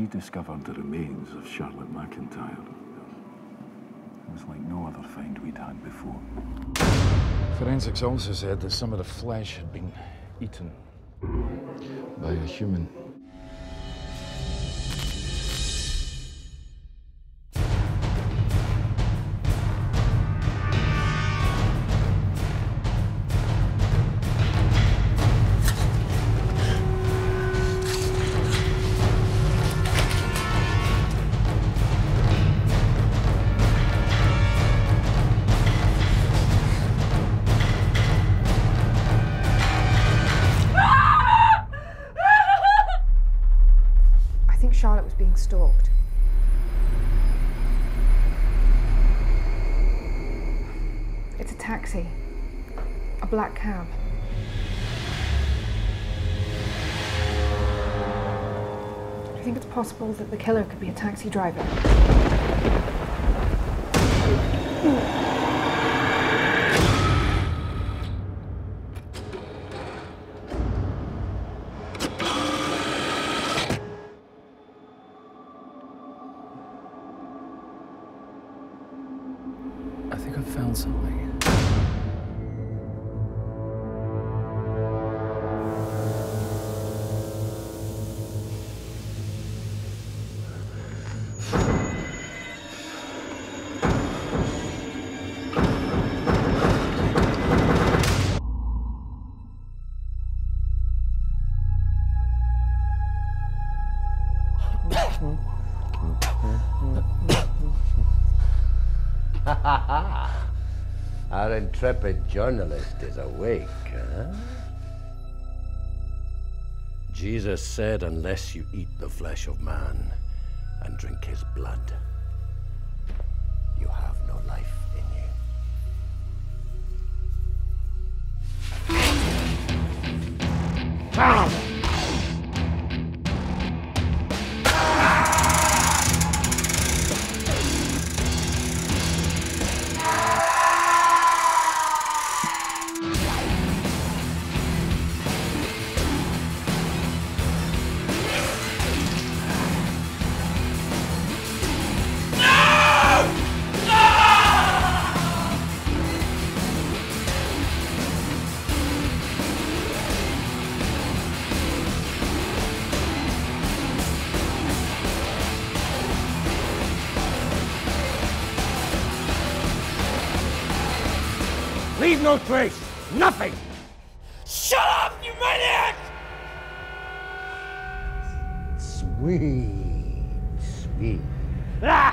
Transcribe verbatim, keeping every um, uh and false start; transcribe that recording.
we discovered the remains of Charlotte McIntyre, it was like no other find we'd had before. Forensics also said that some of the flesh had been eaten by a human. I think Charlotte was being stalked. It's a taxi. A black cab. Do you think it's possible that the killer could be a taxi driver? I think I found something. Our intrepid journalist is awake, huh? Jesus said, unless you eat the flesh of man and drink his blood, you have no life in you. Ah! Leave no trace! Nothing! Shut up, you maniac! Sweet, sweet. Ah!